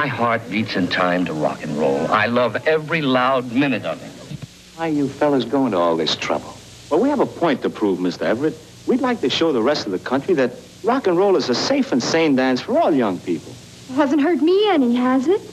My heart beats in time to rock and roll. I love every loud minute of it. Why are you fellas going to all this trouble? Well, we have a point to prove, Mr. Everett. We'd like to show the rest of the country that rock and roll is a safe and sane dance for all young people. It hasn't hurt me any, has it?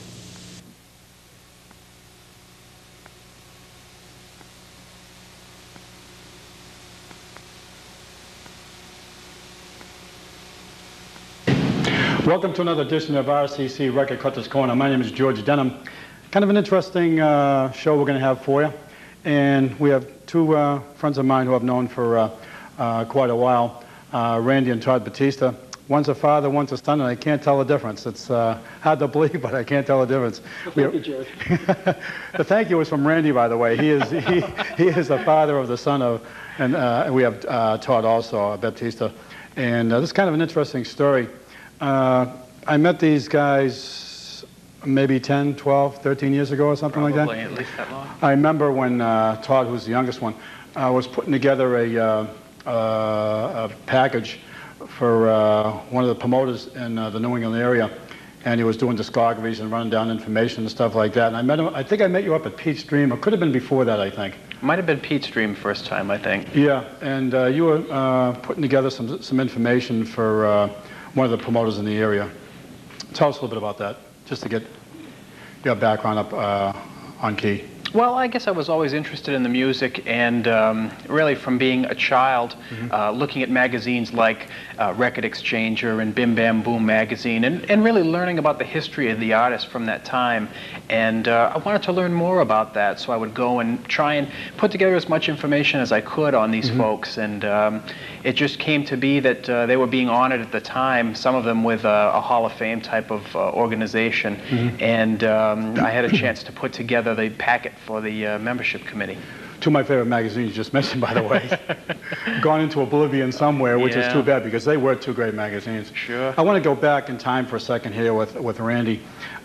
Welcome to another edition of RCC Record Cutters Corner. My name is George Denham. Kind of an interesting show we're going to have for you. And we have two friends of mine who I've known for quite a while, Randy and Todd Baptista. One's a father, one's a son, and I can't tell the difference. It's hard to believe, but I can't tell the difference. Thank you, George. The thank you was from Randy, by the way. He is the father of the son of, and we have Todd also, Baptista. And this is kind of an interesting story. I met these guys maybe 10, 12, 13 years ago or something like that. Probably at least that long. I remember when Todd, who's the youngest one, was putting together a package for one of the promoters in the New England area, and he was doing discographies and running down information and stuff like that. And I met him. I think I met you up at Pete's Dream. It could have been before that, I think. Might have been Pete's Dream first time, I think. Yeah, and you were putting together some information for one of the promoters in the area. Tell us a little bit about that, just to get your background up on key. Well, I guess I was always interested in the music, and really from being a child, looking at magazines like Record Exchanger and Bim Bam Boom magazine, and really learning about the history of the artist from that time. And I wanted to learn more about that, so I would go and try and put together as much information as I could on these folks. And it just came to be that they were being honored at the time, some of them with a Hall of Fame type of organization. And I had a chance to put together the packet for the membership committee. Two of my favorite magazines you just mentioned, by the way. Gone into oblivion somewhere, which is too bad because they were two great magazines. Sure. I want to go back in time for a second here with Randy.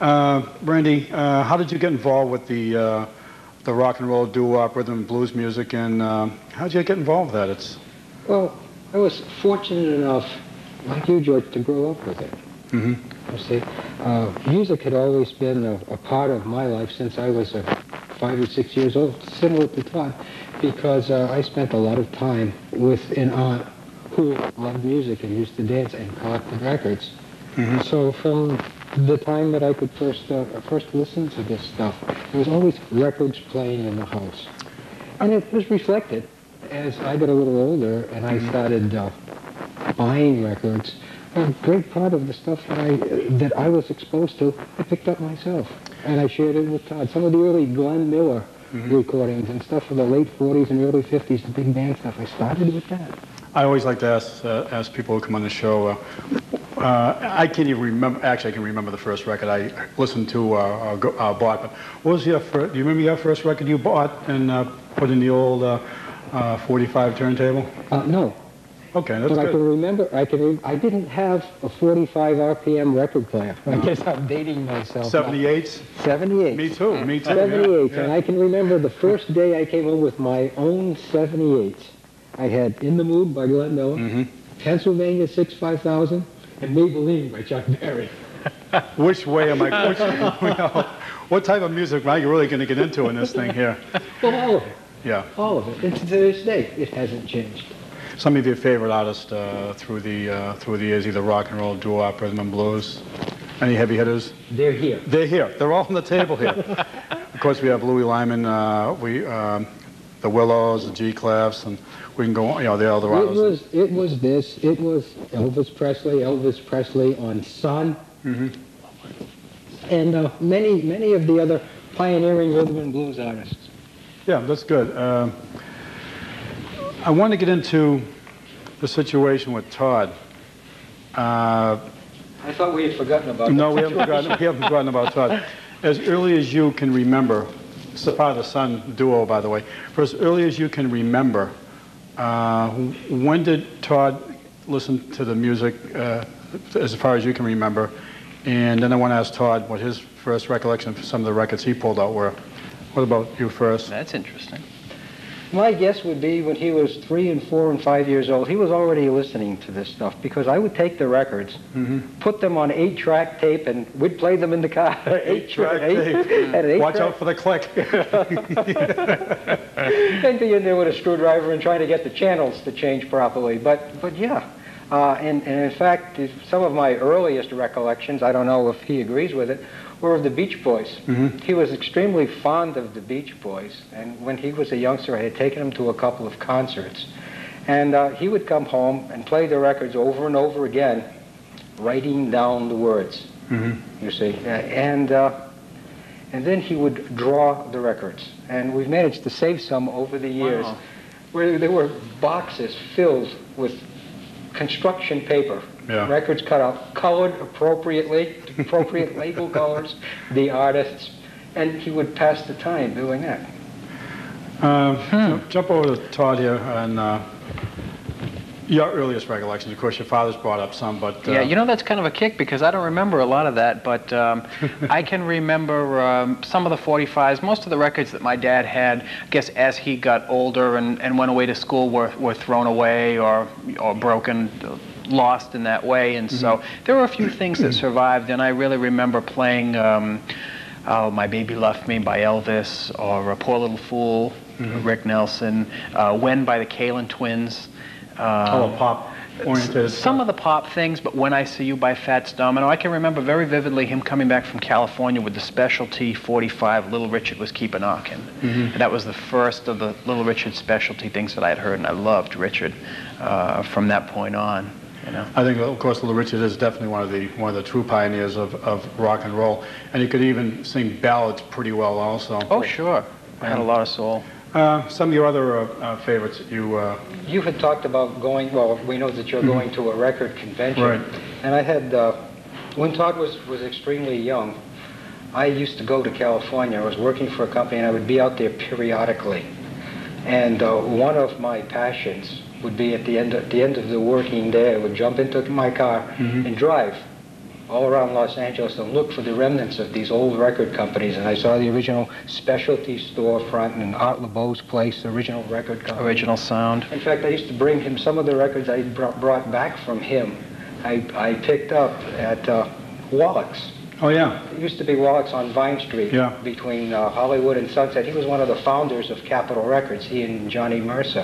Randy, how did you get involved with the rock and roll doo-wop, rhythm and blues music, and how did you get involved with that? Well, I was fortunate enough, like you, George, to grow up with it. You see, music had always been a part of my life since I was 5 or 6 years old, similar to Todd, because I spent a lot of time with an aunt who loved music and used to dance and collected records. So from the time that I could first listen to this stuff, there was always records playing in the house. And it was reflected as I got a little older and I started buying records. A great part of the stuff that I was exposed to, I picked up myself, and I shared it with Todd. Some of the early Glenn Miller recordings and stuff from the late 40s and early 50s, the big band stuff, I started with that. I always like to ask people who come on the show, I can't even remember, actually I can remember the first record I listened to or bought, but what was your first, do you remember your first record you bought and put in the old 45 turntable? No. Okay, that's but good. I can remember, I didn't have a 45 RPM record player. I guess I'm dating myself. 78s? 78. Me too, me too. 78, yeah. And I can remember the first day I came home with my own 78. I had In the Mood by Glenn Miller, Pennsylvania 65000, and Maybelline by Chuck Berry. Which way am I, what type of music are you really going to get into in this thing here? Well, all of it. Yeah. All of it. And to this day, it hasn't changed. Some of your favorite artists through the years, either rock and roll, doo-wop, rhythm and blues. Any heavy hitters? They're here. They're here. They're all on the table here. Of course, we have Louis Lyman, the Willows, the G-Clefs, and we can go on, the Eldorados. It was Elvis Presley on Sun, and many of the other pioneering rhythm and blues artists. Yeah, that's good. I want to get into the situation with Todd. I thought we had forgotten about that. No, we haven't forgotten about Todd. As early as you can remember, it's the father-son duo, by the way. For as early as you can remember, when did Todd listen to the music, as far as you can remember? And then I want to ask Todd what his first recollection of some of the records he pulled out were. What about you first? That's interesting. My guess would be when he was 3 and 4 and 5 years old, he was already listening to this stuff, because I would take the records, put them on 8-track tape, and we'd play them in the car. 8-track tape. Watch out for the click. And be in there with a screwdriver and trying to get the channels to change properly. But yeah. And in fact, some of my earliest recollections, I don't know if he agrees with it, were of the Beach Boys. He was extremely fond of the Beach Boys, and when he was a youngster, I had taken him to a couple of concerts. And he would come home and play the records over and over again, writing down the words, you see. And then he would draw the records. And we've managed to save some over the years, where there were boxes filled with construction paper, records cut out, colored appropriately, appropriate label colors, the artists, and he would pass the time doing that. Jump over to Todd here, and your earliest recollections. Of course, your father's brought up some, but... yeah, you know, that's kind of a kick, because I don't remember a lot of that, but I can remember some of the 45s. Most of the records that my dad had, I guess as he got older and went away to school, were thrown away or broken, lost in that way, and so there were a few things that survived, and I really remember playing Oh, My Baby Left Me by Elvis, or Poor Little Fool, Rick Nelson, When by the Kalin Twins. Pop oriented. Some of the pop things, but When I See You by Fats Domino. I can remember very vividly him coming back from California with the specialty 45, Little Richard Was Keep a Knockin'. And that was the first of the Little Richard specialty things that I had heard, and I loved Richard from that point on. You know? I think, of course, Little Richard is definitely one of the true pioneers of rock and roll, and he could even sing ballads pretty well also. Oh, sure. I had a lot of soul. Some of your other favorites that you... You had talked about going, well, we know that you're going to a record convention. Right. And I had, when Todd was extremely young, I used to go to California. I was working for a company, and I would be out there periodically. And one of my passions would be at the end of the working day, I would jump into my car and drive all around Los Angeles and look for the remnants of these old record companies. And I saw the original specialty storefront and Art LeBeau's place, the original record company. Original sound. In fact, I used to bring him some of the records I brought back from him. I picked up at Wallach's. Oh, yeah. It used to be Wallach's on Vine Street between Hollywood and Sunset. He was one of the founders of Capitol Records, he and Johnny Mercer.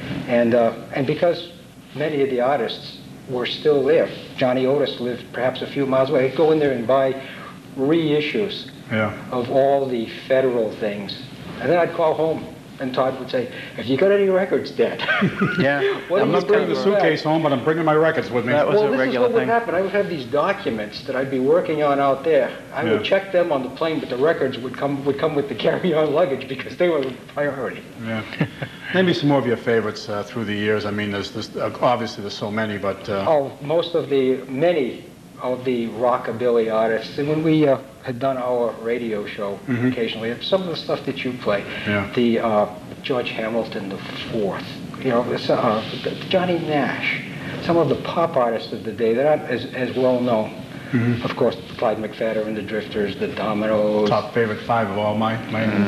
And because many of the artists were still there, Johnny Otis lived perhaps a few miles away, I'd go in there and buy reissues of all the Federal things. And then I'd call home, and Todd would say, "Have you got any records, Dad?" Yeah. I'm not bringing the suitcase home, but I'm bringing my records with me. That was a regular this is what thing. would happen. I would have these documents that I'd be working on out there. I would check them on the plane, but the records would come with the carry-on luggage because they were a priority. Yeah. Maybe some more of your favorites through the years. I mean, there's obviously there's so many, but... many of the rockabilly artists. And when we had done our radio show occasionally, some of the stuff that you play, the George Hamilton the Fourth, you know, Johnny Nash, some of the pop artists of the day that aren't as well known. Of course, Clyde McPhatter, the Drifters, the Dominoes. Top favorite 5 of all mine.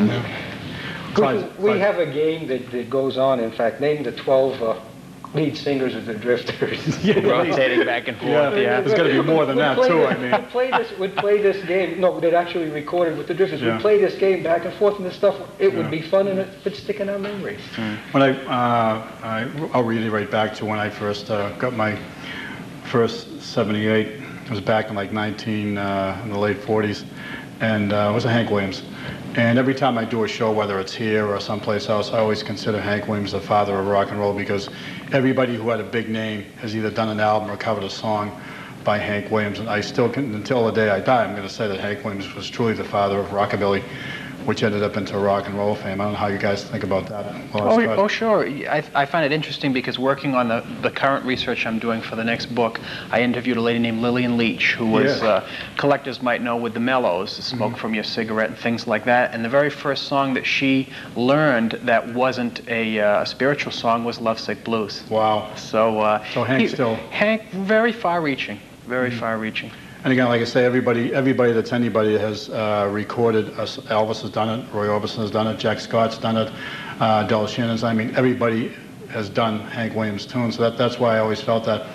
We have a game that goes on, in fact, name the 12 lead singers of the Drifters. Rotating back and forth, There's got to be more than that, too, I mean. We'd play this game. No, they'd actually recorded with the Drifters. We'd play this game back and forth and this stuff. It would be fun, and it would stick in our memories. When I'll reiterate back to when I first got my first 78. It was back in like in the late 40s, and it was a Hank Williams. And every time I do a show, whether it's here or someplace else, I always consider Hank Williams the father of rock and roll, because everybody who had a big name has either done an album or covered a song by Hank Williams. And I still can, until the day I die, I'm going to say that Hank Williams was truly the father of rockabilly, which ended up into rock and roll fame. I don't know how you guys think about that. Oh, sure. I find it interesting because working on the current research I'm doing for the next book, I interviewed a lady named Lillian Leach, who was, collectors might know, with the Mellows, the Smoke from Your Cigarette and things like that. And the very first song that she learned that wasn't a spiritual song was Lovesick Blues. Wow. So Hank very far-reaching, very far-reaching. And again, like I say, everybody that's anybody has recorded. Elvis has done it, Roy Orbison has done it, Jack Scott's done it. Del Shannon's. I mean, everybody has done Hank Williams tunes, so that's why I always felt that.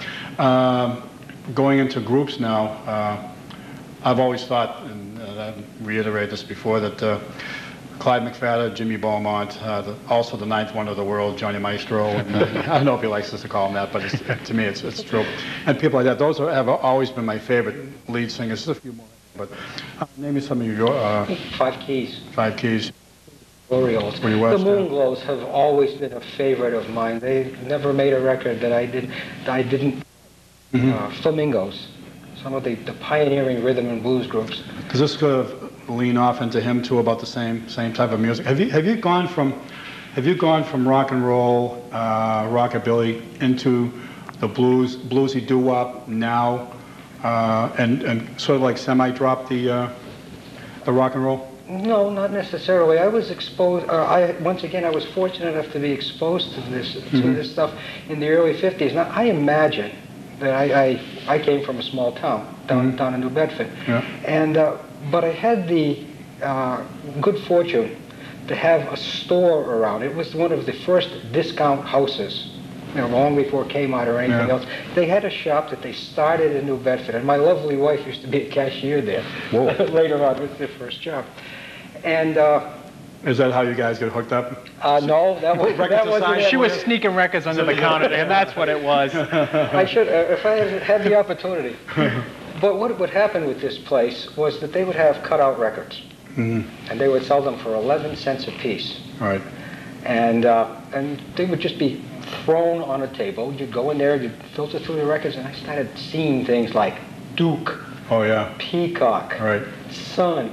Going into groups now, I've always thought, and I've reiterated this before, that Clyde McPhatter, Jimmy Beaumont, also the ninth wonder of the world, Johnny Maestro, and, I don't know if he likes us to call him that, but to me it's true. And people like that, those have always been my favorite lead singers. There's a few more, but name me some of your... Five Keys. Five Keys. Orioles. The Moonglows have always been a favorite of mine. They never made a record that I didn't. Flamingos, some of the pioneering rhythm and blues groups. Does this kind of lean off into him too, about the same type of music? Have you gone from rock and roll, rockabilly into the bluesy doo-wop now, and sort of like semi-drop the rock and roll? No, not necessarily. I was exposed. Once again, I was fortunate enough to be exposed to this stuff in the early '50s. Now, I imagine that I came from a small town down in New Bedford, and but I had the good fortune to have a store around. It was one of the first discount houses, long before Kmart or anything else. They had a shop that they started in New Bedford, and my lovely wife used to be a cashier there. Later on, with their first job. And is that how you guys get hooked up? No, that wasn't. She was sneaking records under the counter, and that's what it was. I should, if I had the opportunity. But what would happen with this place was that they would have cutout records, and they would sell them for 11 cents a piece. Right. And they would just be thrown on a table. You'd go in there, you'd filter through the records, and I started seeing things like Duke. Oh yeah. Peacock. Right. Sun.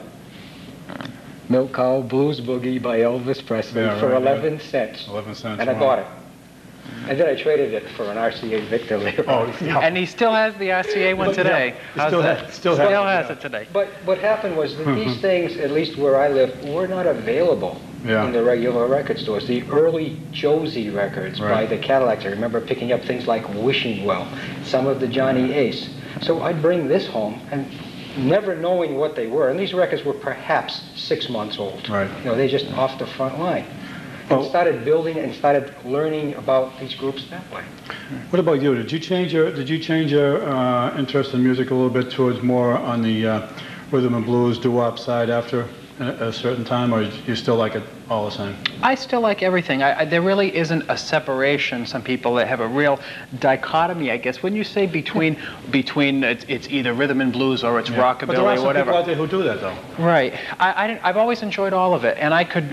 Milk Cow Blues Boogie by Elvis Presley for 11 cents. 11 cents. And I bought it. And then I traded it for an RCA Victor later on. And he still has the RCA one today. Still has it today. But what happened was that these things, at least where I live, were not available in the regular record stores. The early Josie records by the Cadillacs, I remember picking up things like Wishing Well, some of the Johnny Ace. So I'd bring this home and never knowing what they were, and these records were perhaps 6 months old. Right. They just off the front line. And started building and started learning about these groups that way. What about you? Did you change your interest in music a little bit towards more on the rhythm and blues doo-wop side after a certain time, or you still like it all the same? I still like everything. There really isn't a separation. Some people that have a real dichotomy, I guess. Wouldn't you say between it's either rhythm and blues or it's rockabilly or whatever? But there are some people out there who do that, though. Right. I've always enjoyed all of it, and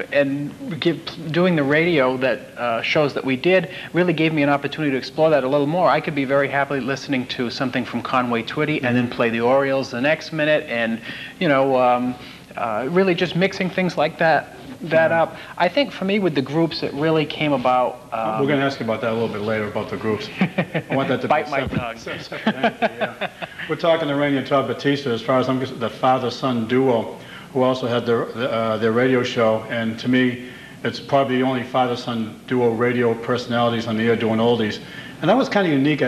doing the radio that shows that we did really gave me an opportunity to explore that a little more. I could be very happily listening to something from Conway Twitty and then play the Orioles the next minute, and really just mixing things like that up. I think for me with the groups it really came about... We're going to ask you about that a little bit later, about the groups. I want that to bite be my tongue. We're talking to Randy and Todd Baptista, as far as I'm concerned, the father-son duo, who also had their radio show, and to me it's probably the only father-son duo radio personalities on the air doing oldies. And that was kind of unique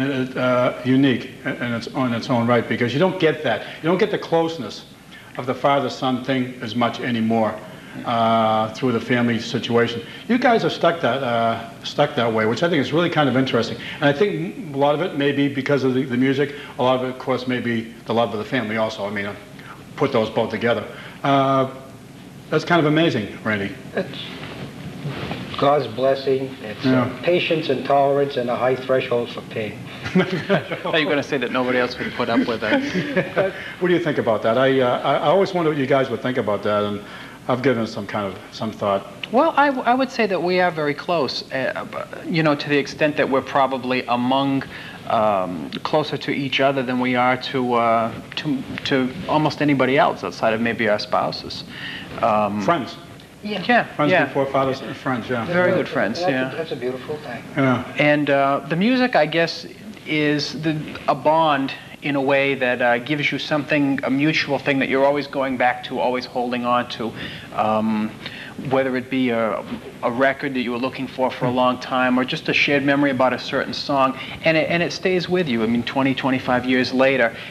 in its own right, because you don't get that. You don't get the closeness of the father-son thing as much anymore through the family situation. You guys are stuck that way, which I think is really kind of interesting. And I think a lot of it may be because of the music. A lot of it, of course, may be the love of the family also. I mean, put those both together. That's kind of amazing, Randy. It's God's blessing. It's patience and tolerance and a high threshold for pain. Are you going to say that nobody else would put up with it? What do you think about that? I always wonder what you guys would think about that, and I've given some thought. Well, I would say that we are very close, to the extent that we're probably among closer to each other than we are to almost anybody else outside of maybe our spouses. Friends. Friends before fathers and friends, Very good friends, That's a beautiful thing. Yeah. And the music, I guess, is a bond in a way that gives you something, a mutual thing that you're always going back to, always holding on to. Whether it be a record that you were looking for a long time, or just a shared memory about a certain song, and it stays with you. I mean, 20, 25 years later,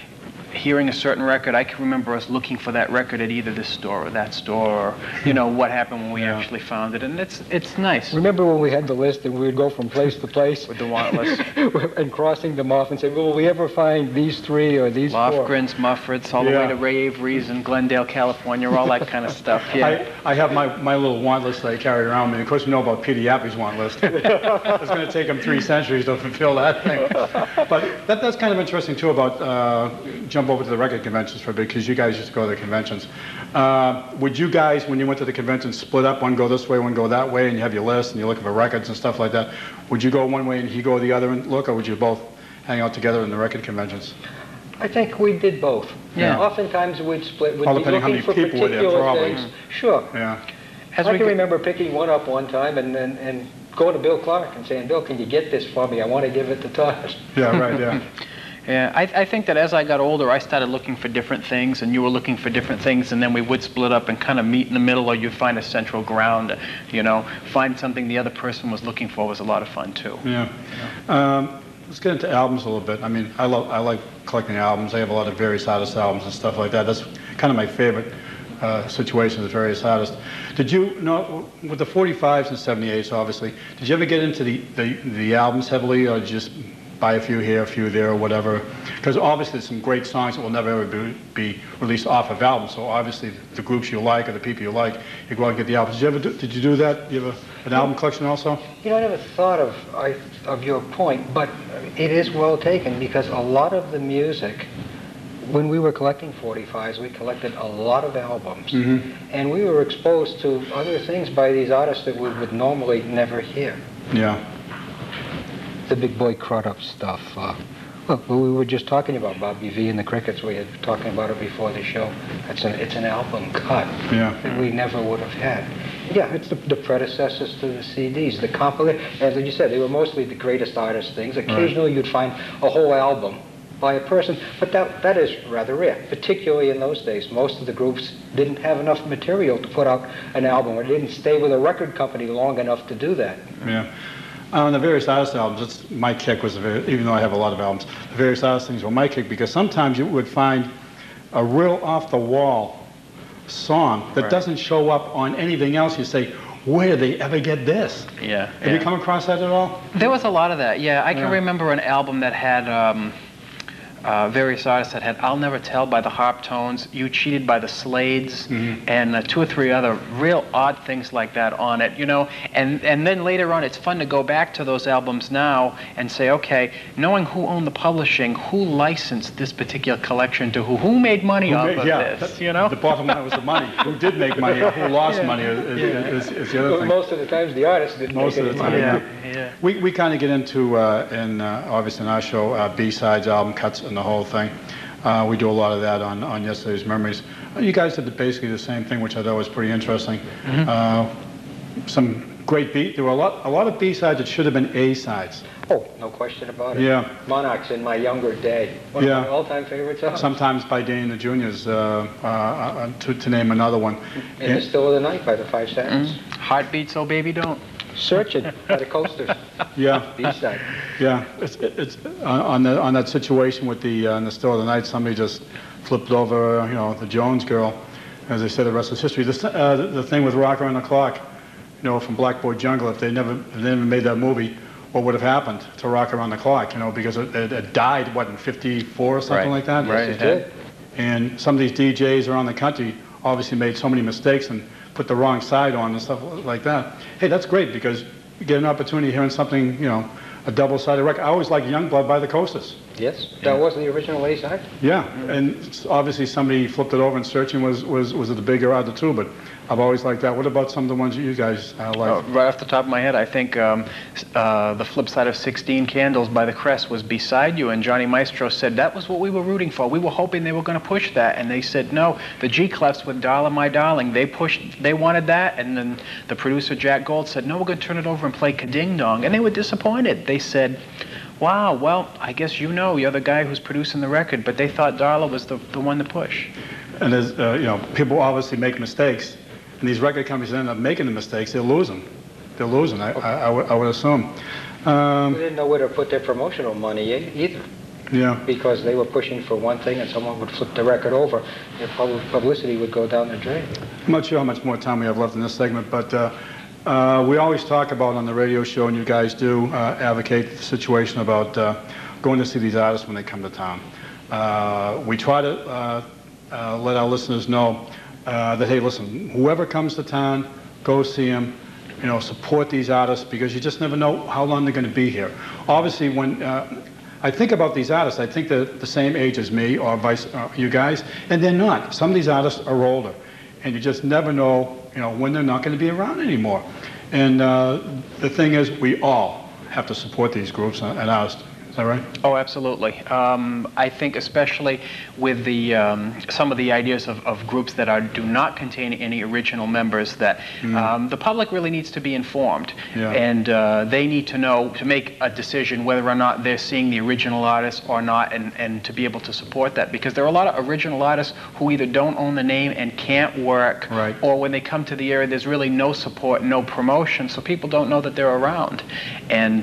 hearing a certain record, I can remember us looking for that record at either this store or that store, or, you know, what happened when we actually found it, and it's nice. Remember when we had the list and we would go from place to place? With the want list. And crossing them off and say, well, will we ever find these 3 or these 4? Lofgren's, Mufford's, all the way to Ray Avery's in Glendale, California, all that kind of stuff, yeah. I have my little want list that I carried around with me. Of course, you know about Peter Yappy's want list. It's going to take him 3 centuries to fulfill that thing. But that's kind of interesting, too, about jump over to the record conventions for a bit, because you guys used to go to the conventions. Would you guys, when you went to the convention, split up, one go this way, one go that way, and you have your list, and you're looking for records and stuff like that? Would you go one way and he go the other and look, or would you both hang out together in the record conventions? I think we did both. Yeah. Oftentimes we'd split. We'd All be depending how looking many for people were there, particular probably. things. Sure. Yeah. I can remember picking one up one time and going to Bill Clark and saying, Bill, can you get this for me? I want to give it to Todd. Yeah, right, yeah. Yeah, I think that as I got older, I started looking for different things, and you were looking for different things, and then we would split up and kind of meet in the middle, or you'd find a central ground, you know, find something the other person was looking for was a lot of fun, too. Yeah. Let's get into albums a little bit. I mean, I like collecting albums. I have a lot of various artists' albums and stuff like that. That's kind of my favorite situation, the various artists. Did you know, with the 45s and 78s, obviously, did you ever get into the albums heavily, or did you just buy a few here, a few there, or whatever? Because obviously there's some great songs that will never ever be released off of albums. So obviously the groups you like or the people you like, you go out and get the albums. Did you do that? You have an album collection also? You know, I never thought of your point, but it is well taken, because a lot of the music, when we were collecting 45s, we collected a lot of albums. Mm-hmm. And we were exposed to other things by these artists that we would normally never hear. Yeah. The big boy Crudup stuff. Well, we were just talking about Bobby V and the Crickets. We had talking about it before the show. It's an album cut that we never would have had. Yeah, it's the predecessors to the CDs, the compilation. As you said, they were mostly the greatest artist things. Occasionally you'd find a whole album by a person, but that is rather rare, particularly in those days. Most of the groups didn't have enough material to put out an album, or didn't stay with a record company long enough to do that. Yeah. On the various artist albums, my kick was, even though I have a lot of albums, the various artist things were my kick, because sometimes you would find a real off-the-wall song that doesn't show up on anything else. You say, where did they ever get this? Yeah. Have you come across that at all? There was a lot of that, yeah. I can remember an album that had various artists that had I'll Never Tell by the Harp Tones, You Cheated by the Slades, and 2 or 3 other real odd things like that on it, you know. And then later on, it's fun to go back to those albums now and say, okay, knowing who owned the publishing, who licensed this particular collection to who made money off of this, you know? The bottom line was the money. Who did make money or who lost money is the other thing. Most of the times the artists didn't Most make of the any time, money. We kind of get into, obviously in our show, B-sides, album cuts, and the whole thing. We do a lot of that on Yesterday's Memories. You guys did basically the same thing, which I thought was pretty interesting. Some great there were a lot of B-sides that should have been A-sides. Oh, no question about it. Yeah. Monarchs in my younger day. One of my all-time favorite songs. Sometimes by Danny and the Juniors, to name another one. In the Still of the Night by the Five Seconds. Heartbeats, Oh Baby Don't. Search It by the Coasters. Yeah. B-side. Yeah. It's on that situation with the Still of the Night, somebody just flipped over, you know, the Jones girl. As they said, the rest is history. The thing with Rock Around the Clock, you know, from Blackboard Jungle, if they never made that movie, what would have happened to Rock Around the Clock, you know, because it died, what, in 54 or something like that? Right, it did. And some of these DJs around the country obviously made so many mistakes and put the wrong side on and stuff like that. Hey, that's great, because you get an opportunity hearing something, you know, a double-sided record. I always liked Youngblood by the Coasters. Yes, that was the original A-side. Yeah, and obviously somebody flipped it over, and Searching was the bigger out of the two, but I've always liked that. What about some of the ones that you guys like? Right off the top of my head, I think the flip side of 16 Candles by the Crest was Beside You, and Johnny Maestro said that was what we were rooting for. We were hoping they were going to push that, and they said no. The G-Clefs with Darling My Darling, they wanted that, and then the producer Jack Gold said, no, we're going to turn it over and play Ka-Ding Dong, and they were disappointed. They said, wow, well, I guess you're the guy who's producing the record, but they thought Darla was the one to push. And there's, you know, people obviously make mistakes, and these record companies end up making the mistakes. They're losing. They're losing, I would assume. They didn't know where to put their promotional money either. Yeah. Because they were pushing for one thing and someone would flip the record over, their publicity would go down the drain. I'm not sure how much more time we have left in this segment, but we always talk about on the radio show, and you guys do advocate the situation about going to see these artists when they come to town. We try to let our listeners know that, hey, listen, whoever comes to town, go see them, you know, support these artists, because you just never know how long they're going to be here. Obviously, when I think about these artists, I think they're the same age as me or vice you guys, and they're not. Some of these artists are older, and you just never know, you know, when they're not going to be around anymore. And the thing is, we all have to support these groups and artists. Is that right? Oh, absolutely. I think especially with the some of the ideas of groups that do not contain any original members, that the public really needs to be informed, and they need to know, to make a decision whether or not they're seeing the original artists or not, and to be able to support that, because there are a lot of original artists who either don't own the name and can't work, or when they come to the area there's really no support, no promotion, so people don't know that they're around. And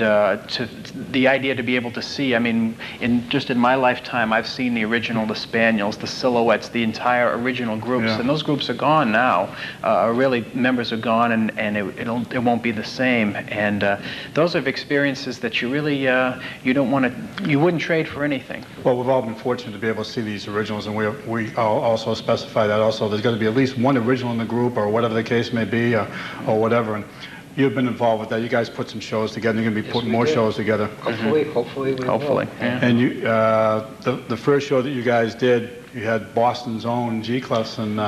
the idea to be able to see, I mean, just in my lifetime, I've seen the original, the Spaniels, the Silhouettes, the entire original groups, and those groups are gone now. Really, members are gone, and it won't be the same. And those are experiences that you really you don't want to, you wouldn't trade for anything. Well, we've all been fortunate to be able to see these originals, and we also specify that also there's got to be at least one original in the group, or whatever the case may be, or whatever. And you've been involved with that. You guys put some shows together. You're going to be putting more shows together. Hopefully we will. Yeah. And you, the first show that you guys did, you had Boston's own G-Clus, and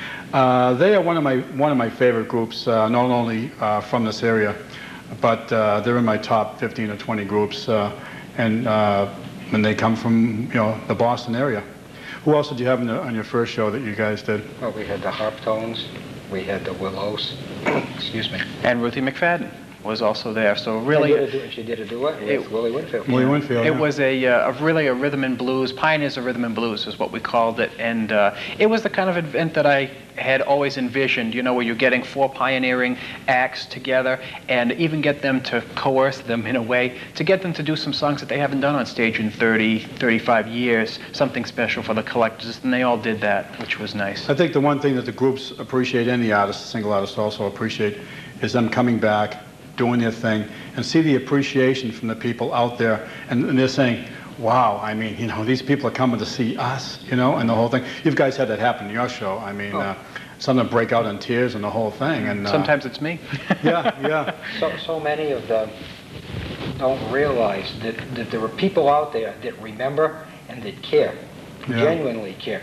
they are one of my favorite groups, not only from this area, but they're in my top 15 or 20 groups, and they come from, you know, the Boston area. Who else did you have on your first show that you guys did? Well, we had the Harp Tones. We had the Willows, excuse me. And Ruthie McFadden was also there. So really, she did a duet with Willie Winfield. Willie Winfield. It was really a rhythm and blues, Pioneers of Rhythm and Blues is what we called it, and it was the kind of event that I had always envisioned, you know, where you're getting 4 pioneering acts together, and even get them to coerce them in a way, to get them to do some songs that they haven't done on stage in 30, 35 years, something special for the collectors, and they all did that, which was nice. I think the one thing that the groups appreciate, and the artists, single artists also appreciate, is them coming back, doing their thing, and see the appreciation from the people out there, and they're saying, wow, I mean, you know, these people are coming to see us, you know, and the whole thing. You guys had that happen in your show. I mean, some of them break out in tears and the whole thing. And sometimes it's me. Yeah. So many of them don't realize that there are people out there that remember and that care, genuinely care.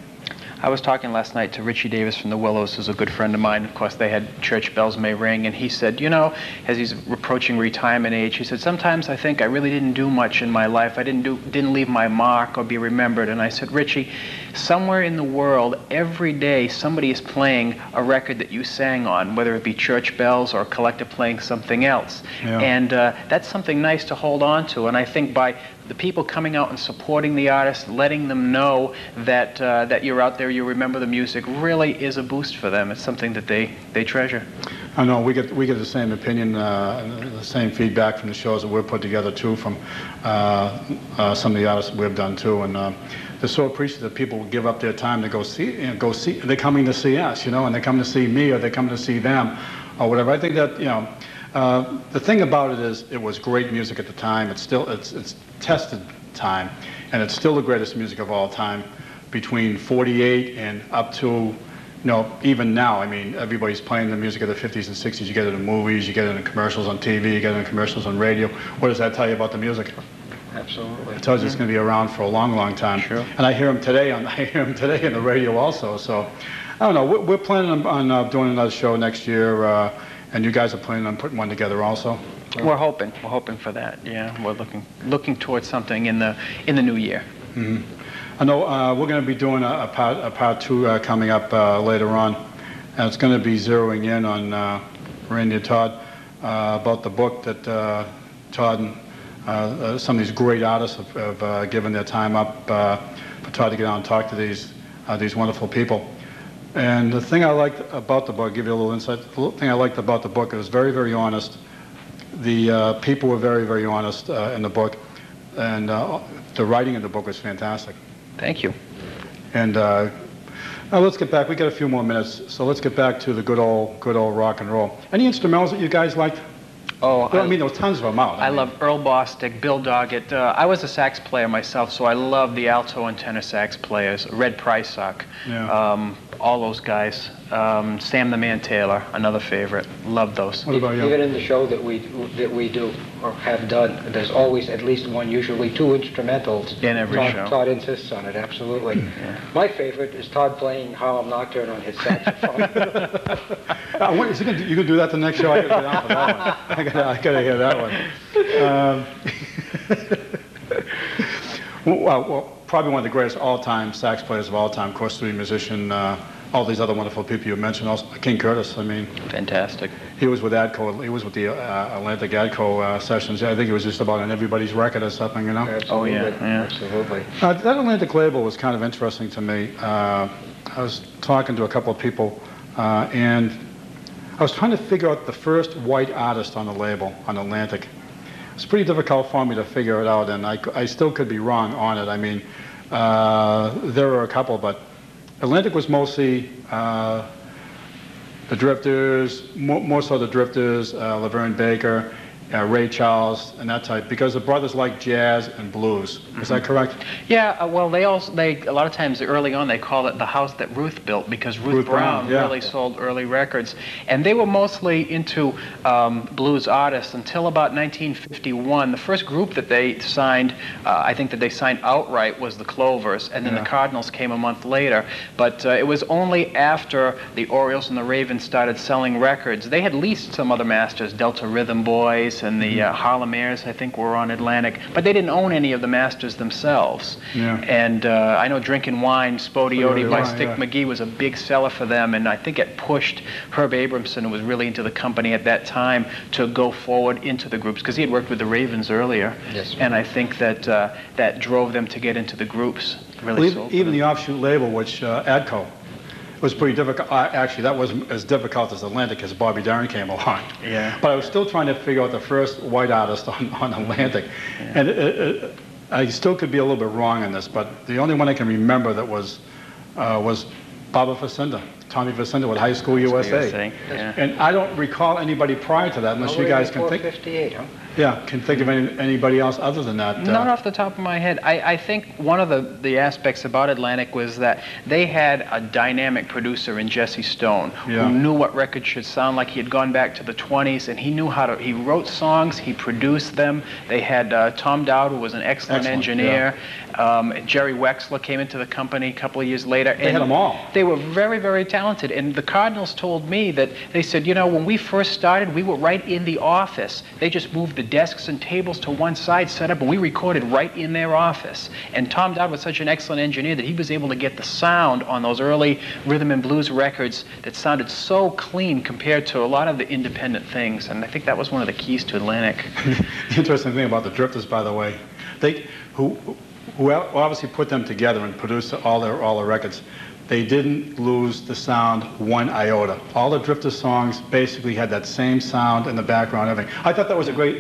I was talking last night to Richie Davis from the Willows, who's a good friend of mine. Of course, they had Church Bells May Ring, and he said, you know, as he's approaching retirement age, he said, sometimes I think I really didn't do much in my life. I didn't leave my mark or be remembered. And I said, Richie, somewhere in the world, every day, somebody is playing a record that you sang on, whether it be Church Bells or a collector playing something else. And that's something nice to hold on to. And I think by the people coming out and supporting the artists, letting them know that that you're out there, you remember the music, really is a boost for them. It's something that they treasure. I know we get the same opinion, the same feedback from the shows that we've put together too, from some of the artists that we've done too, and they're so appreciative that people give up their time to go see. They're coming to see us, you know, and they're coming to see me, or they're coming to see them, or whatever. I think that, you know. The thing about it is, it was great music at the time. It's tested time, and it's still the greatest music of all time. Between '48 and up to, you know, even now. I mean, everybody's playing the music of the '50s and '60s. You get it in movies, you get it in commercials on TV, you get it in commercials on radio. What does that tell you about the music? Absolutely. It tells you it's going to be around for a long, long time. Sure. And I hear them today on the radio also. So, I don't know. We're planning on doing another show next year. And you guys are planning on putting one together also? We're hoping for that. Yeah, we're looking towards something in the new year. Mm-hmm. I know we're going to be doing a part 2 coming up later on, and it's going to be zeroing in on Randy and Todd about the book that Todd and some of these great artists have given their time up for Todd to get out and talk to these wonderful people. And the thing I liked about the book, I'll give you a little insight, the thing I liked about the book, it was very, very honest. The people were very, very honest in the book. and the writing in the book was fantastic. Thank you. And now let's get back. We got a few more minutes, so let's get back to the good old rock and roll. Any instrumentals that you guys liked? Oh, I mean, there was tons of them out. I love Earl Bostic, Bill Doggett. I was a sax player myself, so I love the alto and tenor sax players. Red Prysock, all those guys. Sam the Man Taylor, another favorite. Love those. What about you? Even in the show that we do or have done, there's always at least one, usually two instrumentals. In every show. Todd insists on it, absolutely. My favorite is Todd playing Harlem Nocturne on his saxophone. Is he you can do that the next show? I got to get down for that one. I got to hear that one. Well, probably one of the greatest all-time sax players of all time, of course, studio musician. All these other wonderful people you mentioned, also King Curtis. I mean, fantastic. He was with ADCO. He was with the Atlantic ADCO sessions. I think he was just about on everybody's record or something, you know. Absolutely. Oh yeah, absolutely. That Atlantic label was kind of interesting to me. I was talking to a couple of people, and I was trying to figure out the first white artist on the label on Atlantic. It's pretty difficult for me to figure it out, and I still could be wrong on it. I mean, there were a couple, but Atlantic was mostly the Drifters, more so the Drifters, Laverne Baker, Ray Charles, and that type, because the brothers liked jazz and blues. Is that correct? Yeah, well, they a lot of times early on they call it the house that Ruth built, because Ruth Brown really sold early records. And they were mostly into blues artists until about 1951. The first group that they signed, I think that they signed outright, was the Clovers, and then the Cardinals came a month later. But it was only after the Orioles and the Ravens started selling records. They had leased some other masters, Delta Rhythm Boys, and the Harlem Airs, I think, were on Atlantic, but they didn't own any of the masters themselves. And I know Drinkin' Wine, Spodioti by Stick McGee was a big seller for them, and I think it pushed Herb Abramson, who was really into the company at that time, to go forward into the groups, because he had worked with the Ravens earlier. Yes. And I think that that drove them to get into the groups. Really well, even the offshoot label, which ADCO, was pretty difficult. Actually, that wasn't as difficult as Atlantic as Bobby Darin came along. Yeah. But I was still trying to figure out the first white artist on Atlantic. And I still could be a little bit wrong on this, but the only one I can remember that was Baba Facinda, Tommy Facinda with High School USA. And I don't recall anybody prior to that, unless you guys can think. 458, huh? Yeah, can think of anybody else other than that. Not off the top of my head. I think one of the aspects about Atlantic was that they had a dynamic producer in Jesse Stone who knew what records should sound like. He had gone back to the 20s, and he knew how to, he wrote songs, he produced them. They had Tom Dowd, who was an excellent engineer. Jerry Wexler came into the company a couple of years later. They had them all. They were very, very talented. And the Cardinals told me that they said, you know, when we first started, we were right in the office. They just moved the desks and tables to one side, set up, and we recorded right in their office. And Tom Dowd was such an excellent engineer that he was able to get the sound on those early rhythm and blues records that sounded so clean compared to a lot of the independent things. And I think that was one of the keys to Atlantic. The interesting thing about the Drifters, by the way, who obviously put them together and produced all their records, they didn't lose the sound one iota. All the Drifter songs basically had that same sound in the background, everything. I thought that was a great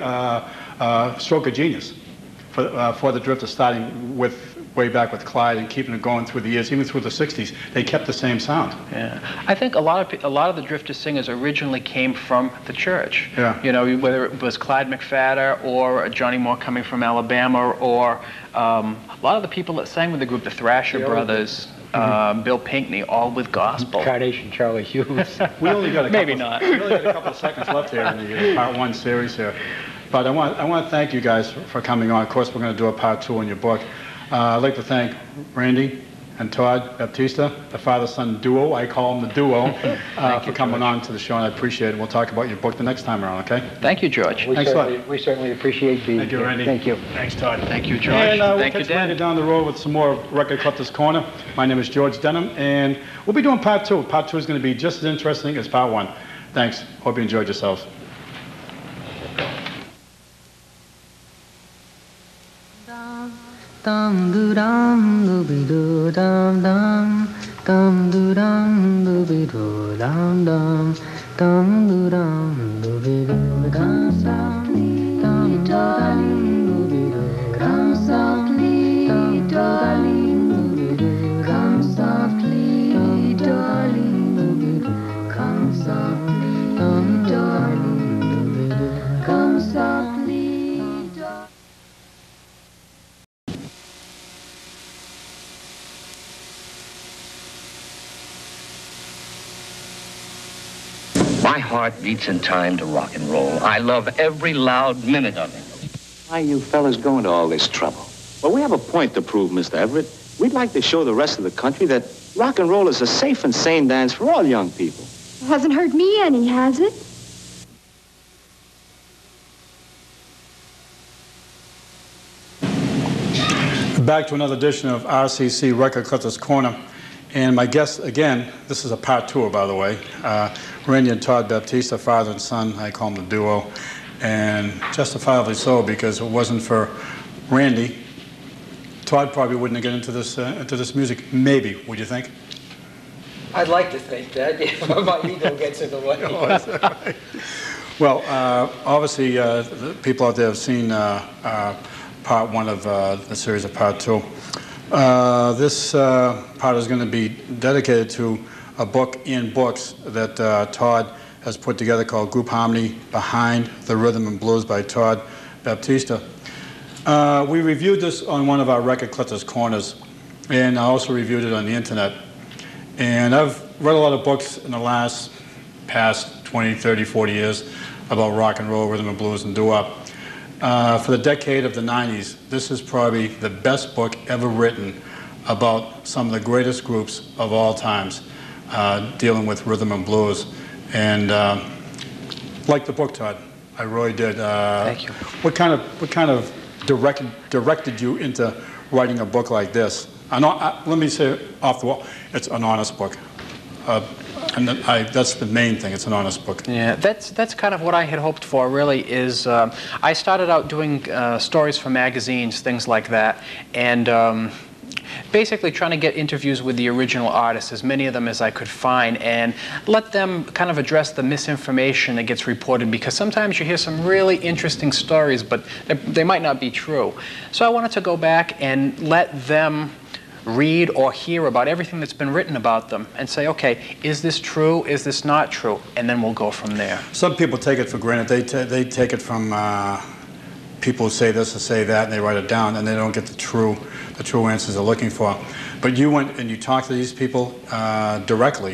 stroke of genius for the Drifters, starting with way back with Clyde and keeping it going through the years, even through the 60s. They kept the same sound. Yeah, I think a lot of the Drifter singers originally came from the church. Yeah. You know, whether it was Clyde McPhatter or Johnny Moore coming from Alabama, or a lot of the people that sang with the group, the Thrasher Brothers. Bill Pinkney, all with gospel. Carnation, Charlie Hughes. We only got Maybe not. We only got a couple of seconds left here in the part one series here. But I want to thank you guys for coming on. Of course, we're going to do a part two in your book. I'd like to thank Randy and Todd Baptista, the father-son duo. I call them the duo, for coming on to the show, and I appreciate it. We'll talk about your book the next time around, okay? Thank you, George. We certainly appreciate being here. Thank you, Randy. Thank you. Thanks, Todd. Thank you, George. And we'll Thank you, catch Dan. Randy down the road with some more Record Collector's Corner. My name is George Denham, and we'll be doing part two. Part two is going to be just as interesting as part one. Thanks. Hope you enjoyed yourselves. Dum doo dum dooby doo dum dum doo dum dooby doo dum dum doo dum dooby doo dum dum dooby doo dum. heart beats in time to rock and roll. I love every loud minute of it. Why are you fellas going to all this trouble? Well, we have a point to prove, Mr. Everett. We'd like to show the rest of the country that rock and roll is a safe and sane dance for all young people. It hasn't hurt me any, has it? Back to another edition of RCC Record Collectors Corner. And my guest, again, this is a part tour, by the way. Randy and Todd Baptista, father and son, I call them the duo. And justifiably so, because if it wasn't for Randy, Todd probably wouldn't have gotten into this music. Maybe, would you think? I'd like to think that, yeah, but my ego gets in the way. Oh, is that right? Well, obviously, the people out there have seen part one of the series of part two. This part is going to be dedicated to a book in books that Todd has put together called Group Harmony Behind the Rhythm and Blues by Todd Baptista. We reviewed this on one of our Record Collectors Corners, and I also reviewed it on the internet. And I've read a lot of books in the past 20, 30, 40 years about rock and roll, rhythm and blues, and doo-wop. For the decade of the 90s, this is probably the best book ever written about some of the greatest groups of all times dealing with rhythm and blues. And liked the book, Todd. I really did. Thank you. What kind of directed you into writing a book like this? Let me say off the wall, it's an honest book. And that's the main thing. It's an honest book. Yeah, that's kind of what I had hoped for, really, is I started out doing stories for magazines, things like that, and basically trying to get interviews with the original artists, as many of them as I could find, and let them kind of address the misinformation that gets reported, because sometimes you hear some really interesting stories, but they might not be true. So I wanted to go back and let them read or hear about everything that's been written about them and say, okay, is this true, is this not true, and then we'll go from there. Some people take it for granted. They take it from people who say this or say that, and they write it down, and they don't get the true answers they're looking for. But you went and you talked to these people directly,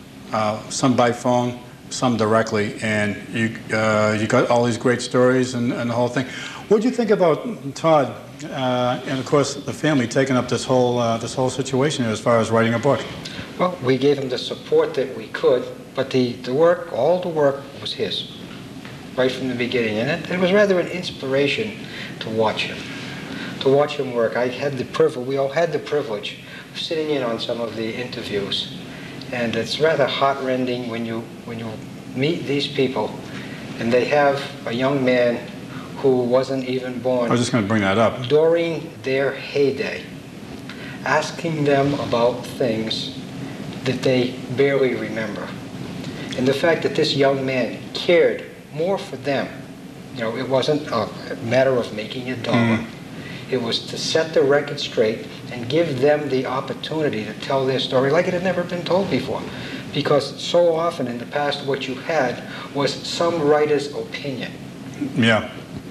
some by phone, some directly, and you got all these great stories and the whole thing. What did you think about Todd and of course the family taking up this whole situation as far as writing a book? Well, we gave him the support that we could, but the work, all the work was his, right from the beginning. And it was rather an inspiration to watch him work. We all had the privilege of sitting in on some of the interviews. And it's rather heart-rending when you meet these people and they have a young man who wasn't even born. I was just going to bring that up. During their heyday, asking them about things that they barely remember. And the fact that this young man cared more for them, it wasn't a matter of making a dollar. It was to set the record straight and give them the opportunity to tell their story like it had never been told before. Because so often in the past what you had was some writer's opinion. Yeah.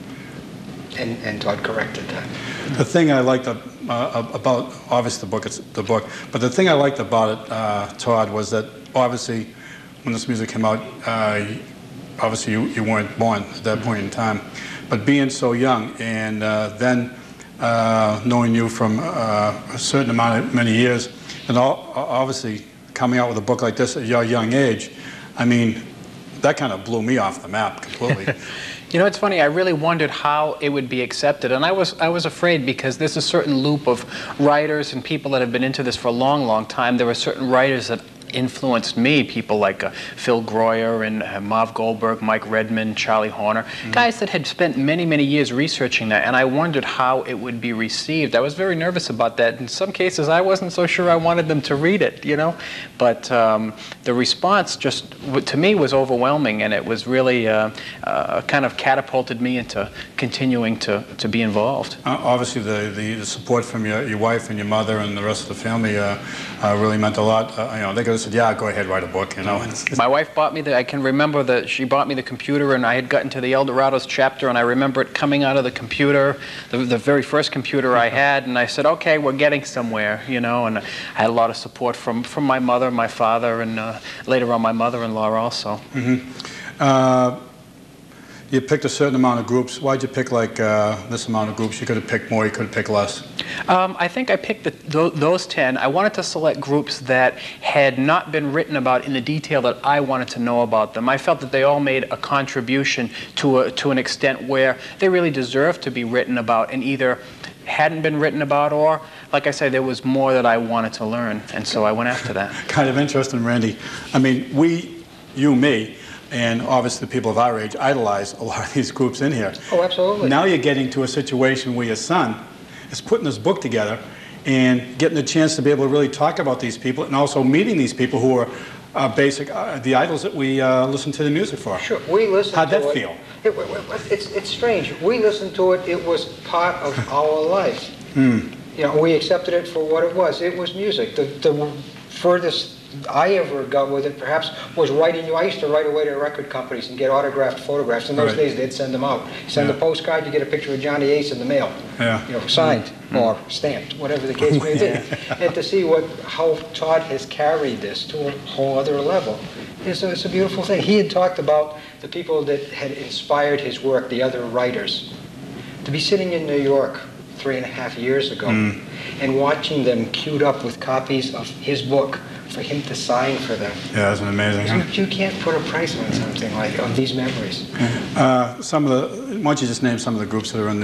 And Todd corrected that. The thing I liked about, obviously it's the book, but the thing I liked about it, Todd, was that obviously when this music came out, obviously you weren't born at that point in time, but being so young and then knowing you from a certain many years, and obviously coming out with a book like this at your young age, I mean, that kind of blew me off the map completely. It's funny, I really wondered how it would be accepted, and I was afraid, because there's a certain loop of writers and people that have been into this for a long, long time. There were certain writers that influenced me, people like Phil Groyer and Marv Goldberg, Mike Redman, Charlie Horner, guys that had spent many, many years researching that, and I wondered how it would be received. I was very nervous about that. In some cases, I wasn't so sure I wanted them to read it, but the response just, to me, was overwhelming, and it was really kind of catapulted me into continuing to be involved. Obviously, the support from your wife and your mother and the rest of the family really meant a lot. They got a said, yeah, go ahead, write a book, you know. My wife bought me I can remember that she bought me the computer, and I had gotten to the Eldorados chapter, and I remember it coming out of the computer, the very first computer I had, and I said, okay, we're getting somewhere, you know, and I had a lot of support from my mother, my father, and later on my mother-in-law also. You picked a certain amount of groups. Why'd you pick like this amount of groups? You could have picked more, you could have picked less. I think I picked those 10. I wanted to select groups that had not been written about in the detail that I wanted to know about them. I felt that they all made a contribution to an extent where they really deserved to be written about and either hadn't been written about or, like I said, there was more that I wanted to learn, and so I went after that. Kind of interesting, Randy. I mean, me, and obviously the people of our age idolize a lot of these groups in here. Oh, absolutely. Now you're getting to a situation where your son is putting this book together and getting a chance to be able to really talk about these people and also meeting these people who are the idols that we listen to the music for. Sure, we listened to it. How'd that feel? It's strange. We listened to it. It was part of our life. You know, we accepted it for what it was. It was music. The furthest I ever got with it, perhaps, was writing. I used to write away to record companies and get autographed photographs. In those days, they'd send them out. Send a postcard, you get a picture of Johnny Ace in the mail. You know, signed or stamped, whatever the case may be. And to see how Todd has carried this to a whole other level, it's a beautiful thing. He had talked about the people that had inspired his work, the other writers. To be sitting in New York 3.5 years ago and watching them queued up with copies of his book for him to sign for them. Yeah, that's amazing. You can't put a price on something like on these memories. Why don't you just name some of the groups that are in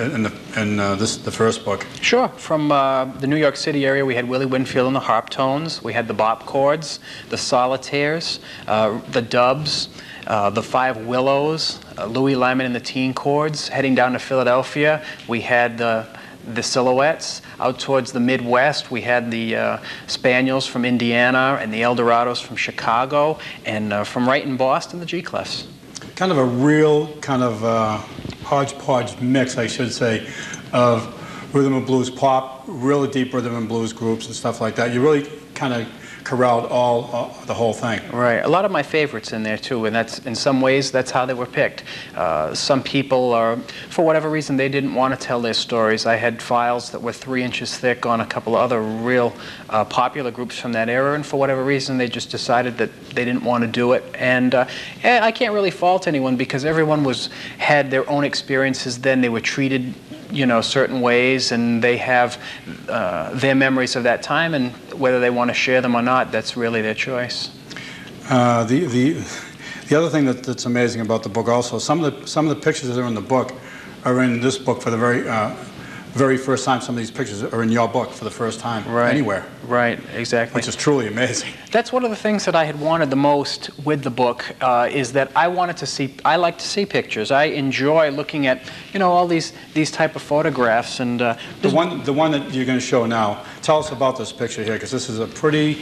the first book? Sure. From the New York City area, we had Willie Winfield and the Harptones. We had the Bop Chords, the Solitaires, the Dubs, the Five Willows, Louis Lyman and the Teen Chords. Heading down to Philadelphia, we had the Silhouettes. Out towards the Midwest, we had the Spaniels from Indiana and the Eldorados from Chicago, and from right in Boston, the G-Clefs. Kind of a real kind of hodgepodge mix, I should say, of rhythm and blues pop, really deep rhythm and blues groups and stuff like that. You really kind of corralled the whole thing. Right. A lot of my favorites in there too, and that's in some ways that's how they were picked. Some people are, for whatever reason, they didn't want to tell their stories. I had files that were 3 inches thick on a couple of other real popular groups from that era, and for whatever reason they just decided that they didn't want to do it. And I can't really fault anyone because everyone had their own experiences then. They were treated, you know, certain ways, and they have their memories of that time, and whether they want to share them or not, that's really their choice. The other thing that's amazing about the book also, some of the pictures that are in the book are in this book for the very first time. Some of these pictures are in your book for the first time anywhere. Right, exactly. Which is truly amazing. That's one of the things that I had wanted the most with the book, is that I like to see pictures. I enjoy looking at, you know, all these type of photographs. And the one that you're going to show now, tell us about this picture here, because this is a pretty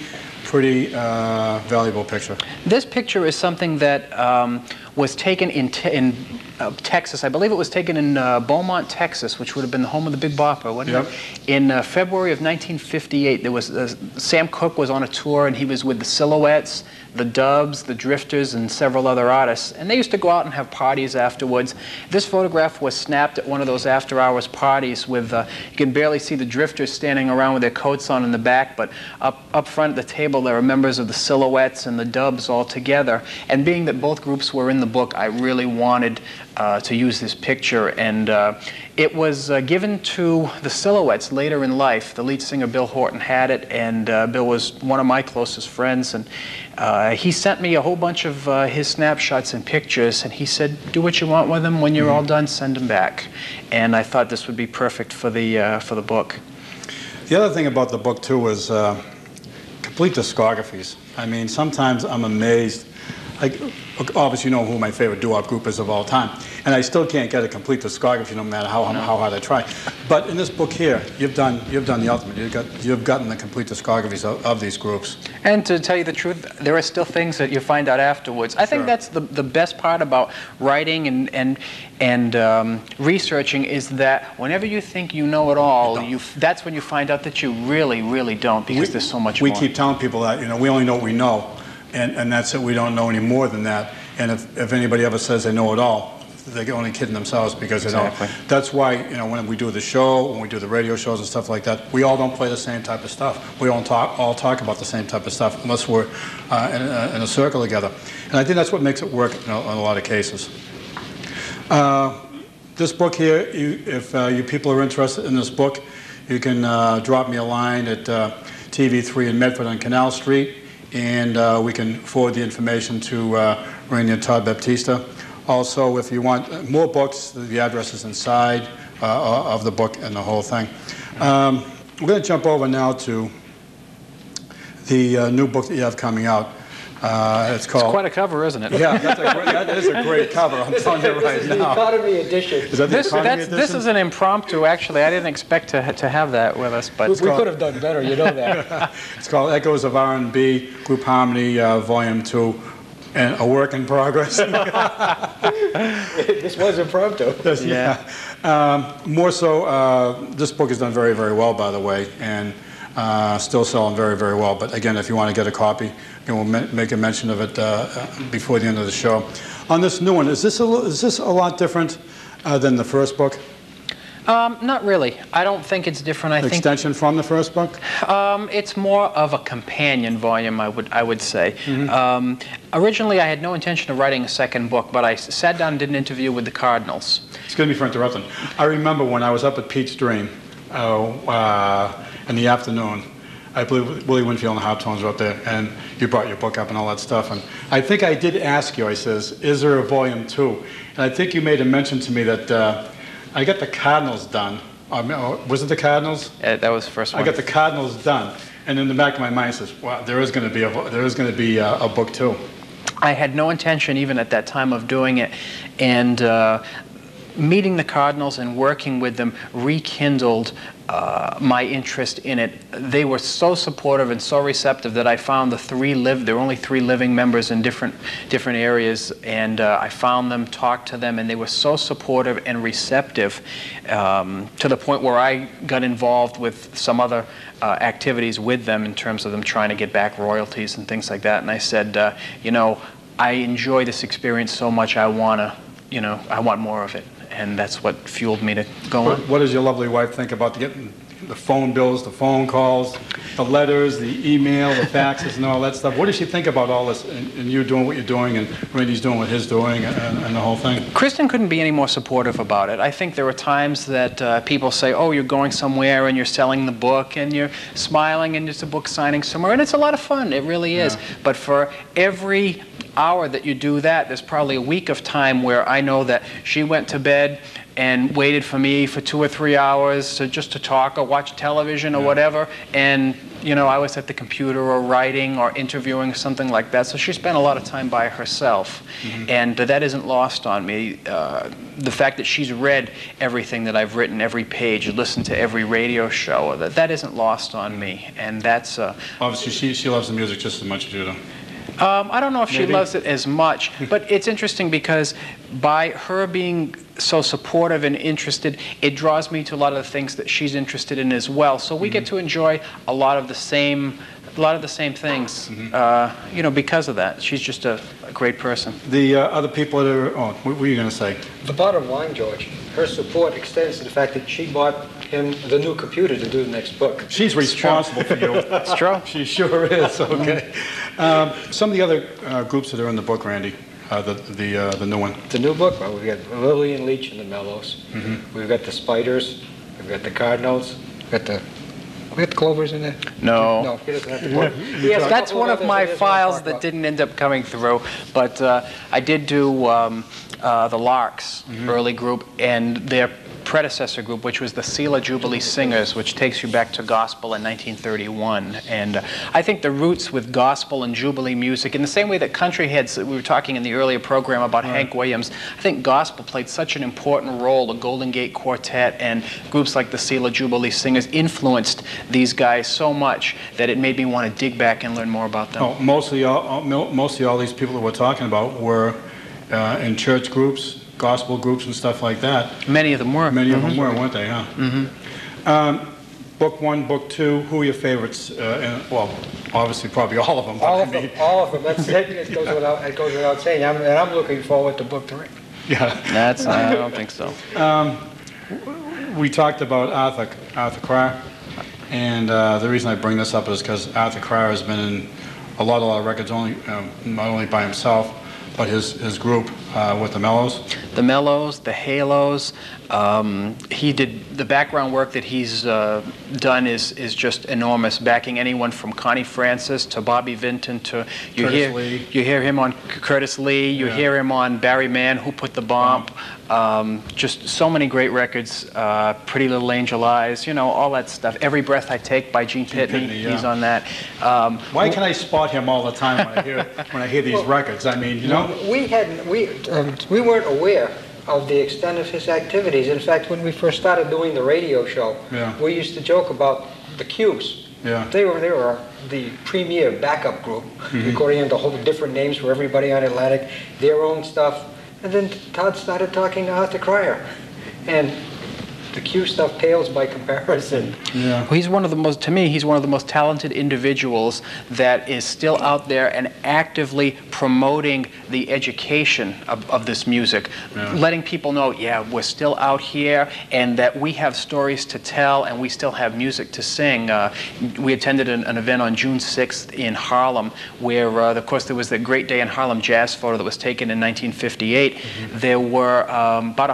valuable picture. This picture is something that was taken in Texas. I believe it was taken in Beaumont, Texas, which would have been the home of the Big Bopper, wasn't it? In February of 1958, there was Sam Cooke was on a tour, and he was with the Silhouettes, the Dubs, the Drifters, and several other artists. And they used to go out and have parties afterwards. This photograph was snapped at one of those after-hours parties with, you can barely see the Drifters standing around with their coats on in the back, but up front at the table there are members of the Silhouettes and the Dubs all together. And being that both groups were in the book, I really wanted to use this picture, and it was given to the Silhouettes later in life. The lead singer Bill Horton had it, and Bill was one of my closest friends, and he sent me a whole bunch of his snapshots and pictures, and he said, do what you want with them. When you're all done, send them back. And I thought this would be perfect for the book. The other thing about the book too is complete discographies. I mean, sometimes I'm amazed obviously you know who my favorite doo-wop group is of all time, and I still can't get a complete discography no matter how hard I try. But in this book here, you've done the ultimate. You've gotten the complete discographies of these groups. And to tell you the truth, there are still things that you find out afterwards. I think that's the best part about writing and researching, is that whenever you think you know it all, that's when you find out that you really, really don't, because there's so much more. We keep telling people that, we only know what we know, and that's it. We don't know any more than that. And if anybody ever says they know it all, they're only kidding themselves, because they don't. That's why, when we do the show, when we do the radio shows and stuff like that, we all don't play the same type of stuff. We all talk about the same type of stuff, unless we're in a circle together. And I think that's what makes it work in a lot of cases. This book here, if you people are interested in this book, you can drop me a line at TV3 in Medford on Canal Street, and we can forward the information to Randy and Todd Baptista. Also, if you want more books, the address is inside of the book and the whole thing. We're going to jump over now to the new book that you have coming out. It's called... It's quite a cover, isn't it? Yeah, that is a great cover. I'm telling you right now. This is the Economy Edition. Is that the Economy Edition? This is an impromptu, actually. I didn't expect to have that with us, but... We could have done better, you know that. It's called Echoes of R&B, Group Harmony, Volume 2, and a work in progress. This was impromptu. Yeah. More so, this book is done very, very well, by the way, and still selling very, very well. But again, if you want to get a copy, we'll make a mention of it before the end of the show. On this new one, is this a lot different than the first book? Not really. I don't think it's different. I think extension from the first book? It's more of a companion volume, I would say. Originally, I had no intention of writing a second book, but I sat down and did an interview with the Cardinals. Excuse me for interrupting. I remember when I was up at Pete's Dream in the afternoon. I believe Willie Winfield and the Hoptones were up there, and you brought your book up and all that stuff. And I think I did ask you, I says, is there a volume 2? And I think you made a mention to me that I got the Cardinals done. Was it the Cardinals? That was the first one. I got the Cardinals done, and in the back of my mind says, "Wow, there is going to be a book 2." I had no intention, even at that time, of doing it, and meeting the Cardinals and working with them rekindled my interest in it. They were so supportive and so receptive that I found there were only 3 living members in different areas, and I found them, talked to them, and they were so supportive and receptive to the point where I got involved with some other activities with them in terms of them trying to get back royalties and things like that. And I said, I enjoy this experience so much, I want more of it. And that's what fueled me to go on. What does your lovely wife think about getting the phone bills, the phone calls, the letters, the email, the faxes, and all that stuff? What does she think about all this, and you doing what you're doing, and Randy's doing what he's doing, and the whole thing? Kristen couldn't be any more supportive about it. I think there were times that people say, oh, you're going somewhere, and you're selling the book, and you're smiling, and it's a book signing somewhere, and it's a lot of fun. It really is. Yeah. But for every hour that you do that, there's probably a week of time where I know that she went to bed and waited for me for 2 or 3 hours just to talk or watch television or whatever, and I was at the computer or writing or interviewing, something like that. So she spent a lot of time by herself, and that isn't lost on me. The fact that she's read everything that I've written, every page, listened to every radio show, that isn't lost on me, and that's obviously she loves the music just as much as you do. I don't know if she loves it as much, but it's interesting because by her being so supportive and interested, it draws me to a lot of the things that she's interested in as well. So we get to enjoy a lot of the same things, because of that. She's just a great person. The other people that are, what were you going to say? The bottom line, George, her support extends to the fact that she bought him the new computer to do the next book. She's responsible for you. It's true. She sure is. Okay. Some of the other groups that are in the book, Randy, the new one. The new book. Well, we've got Lillian Leach and the Mellows. We've got the Spiders. We've got the Cardinals. We've got the Clovers in there? No. No, he doesn't have the book. That's one of my files that didn't end up coming through, but I did do the Larks early group, and they're predecessor group, which was the Selah Jubilee Singers, which takes you back to gospel in 1931. And I think the roots with gospel and Jubilee music, in the same way that country had, we were talking in the earlier program about Hank Williams, I think gospel played such an important role. The Golden Gate Quartet and groups like the Selah Jubilee Singers influenced these guys so much that it made me want to dig back and learn more about them. Oh, mostly all these people that we're talking about were in church groups, gospel groups and stuff like that. Many of them were. Many of them were, weren't they, huh? Book one, book two, who are your favorites? Well, obviously probably all of them. All of them. All of them. It goes without saying. And I'm looking forward to book three. Yeah. I don't think so. We talked about Arthur Cryer, and the reason I bring this up is because Arthur Cryer has been in a lot of records, not only by himself, but his group with the Mellows. The Mellows, the Halos. He did the background work that he's done is just enormous. Backing anyone from Connie Francis to Bobby Vinton to you hear him on Curtis Lee. You hear him on Barry Mann, Who Put the Bomb. Just so many great records. Pretty Little Angel Eyes. You know, all that stuff. Every Breath I Take by Gene Pitney. He's on that. Why can I spot him all the time when I hear these records? I mean, you know. We weren't aware of the extent of his activities. In fact, when we first started doing the radio show, we used to joke about the Cubes. Yeah. They were the premier backup group, recording under whole different names for everybody on Atlantic, their own stuff. And then Todd started talking to Arthur Cryer, and the Q stuff pales by comparison. Yeah. Well, he's one of the most, to me, he's one of the most talented individuals that is still out there and actively promoting the education of this music, letting people know, we're still out here and that we have stories to tell and we still have music to sing. We attended an event on June 6th in Harlem where, of course, there was the Great Day in Harlem jazz photo that was taken in 1958. There were about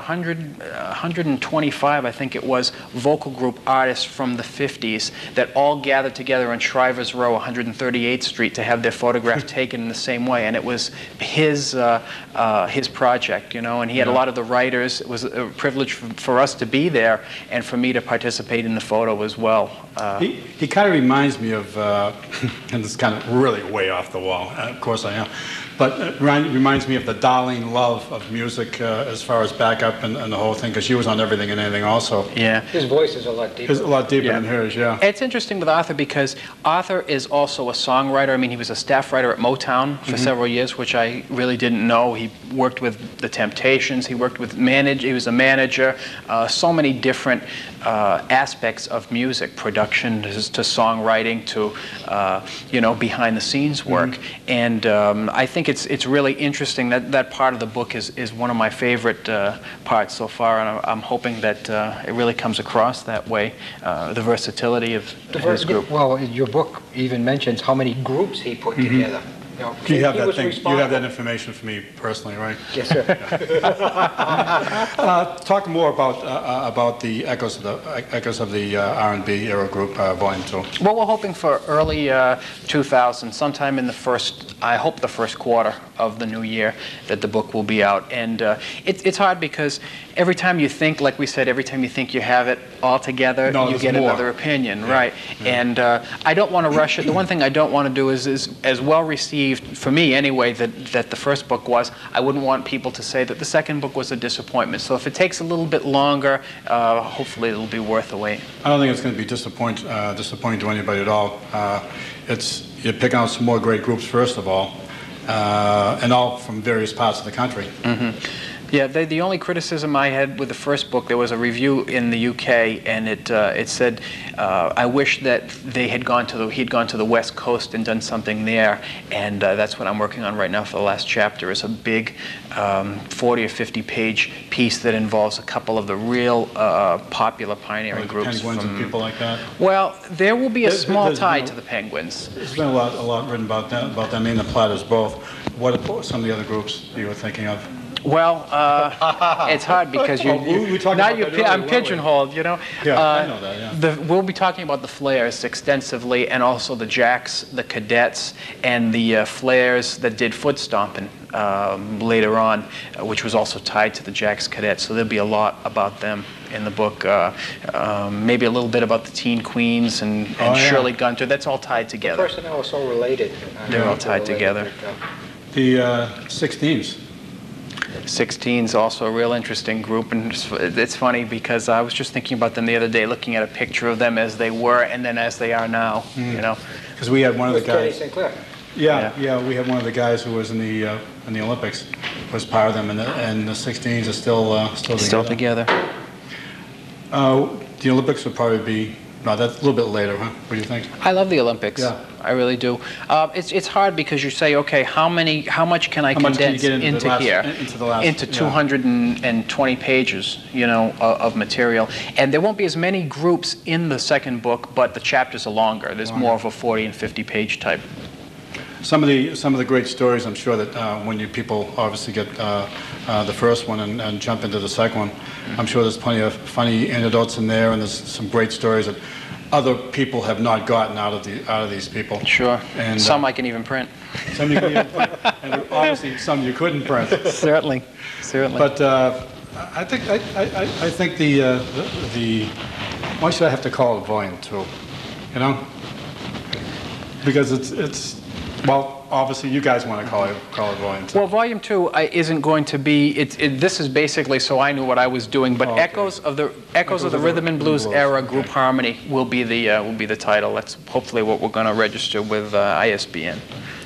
125, I think it was, vocal group artists from the 50s that all gathered together on Shriver's Row, 138th Street, to have their photograph taken in the same way. And it was his project, you know, and he had a lot of the writers. It was a privilege for us to be there and for me to participate in the photo as well. He kind of reminds me of, and it's kind of really way off the wall, of course I am, but it reminds me of the Darlene Love of music as far as backup and the whole thing, because she was on Everything and Anything also. Yeah. His voice is a lot deeper. It's a lot deeper than hers, It's interesting with Arthur because Arthir is also a songwriter. I mean, he was a staff writer at Motown for several years, which I really didn't know. He worked with the Temptations. He worked with he was a manager. So many different aspects of music, production to songwriting to you know, behind the scenes work. And I think it's really interesting that part of the book is one of my favorite parts so far, and I'm hoping that it really comes across that way, the versatility of his group. Well, your book even mentions how many groups he put together. You know, you have that thing. You have that information for me personally, right? Yes, sir. Talk more about the echoes of the R&B era group, Volume 2. Well, we're hoping for early 2000, sometime in the first quarter of the new year, that the book will be out. And it's hard because every time you think, like we said, every time you think you have it all together, you get another opinion, right? Yeah. And I don't want to rush it. The one thing I don't want to do is as well received, for me anyway, that the first book was, I wouldn't want people to say that the second book was a disappointment. So if it takes a little bit longer, hopefully it'll be worth the wait. I don't think it's going to be disappointing to anybody at all. You're picking out some more great groups, first of all, and all from various parts of the country. Yeah, the only criticism I had with the first book, there was a review in the UK, and it said, I wish that he'd gone to the West Coast and done something there, and that's what I'm working on right now for the last chapter, is a big 40 or 50 page piece that involves a couple of the real popular pioneering groups. Penguins and people like that? Well, there will be a small tie to the Penguins. There's been a lot written about them and the Platters both. What are some of the other groups you were thinking of? Well, it's hard because you, I'm pigeonholed, you know. Yeah, I know that, yeah. We'll be talking about the flares extensively, and also the jacks, the cadets, and the flares that did foot stomping later on, which was also tied to the jacks cadets. So there'll be a lot about them in the book. Maybe a little bit about the Teen Queens and Shirley Gunter. That's all tied together. The personnel are so related. They're all tied together. The 16s. 16's also a real interesting group, and it's funny because I was just thinking about them the other day, looking at a picture of them as they were and then as they are now. You know, because we had one of the guys. Kenny Sinclair. Yeah, we had one of the guys who was in the Olympics, was part of them, and the 16s are still together. The Olympics would probably be that's a little bit later, huh? What do you think? I love the Olympics. Yeah. I really do. It's hard because you say, okay, how much can I condense into 220 pages, you know, of material? And there won't be as many groups in the second book, but the chapters are longer. There's more of a 40 and 50 page type. Some of the great stories, I'm sure that when you people obviously get the first one and jump into the second one, I'm sure there's plenty of funny anecdotes in there, and there's some great stories that other people have not gotten out of these people. Sure. And some I can even print. Some you can even print, and obviously some you couldn't print. Certainly. But I think the why should I have to call it volume 2? You know, because it's. Well, obviously, you guys want to call it volume 2. Well, volume 2 isn't going to be. This is basically so I knew what I was doing. But Echoes of the Rhythm and Blues era group harmony will be the title. That's hopefully what we're going to register with ISBN.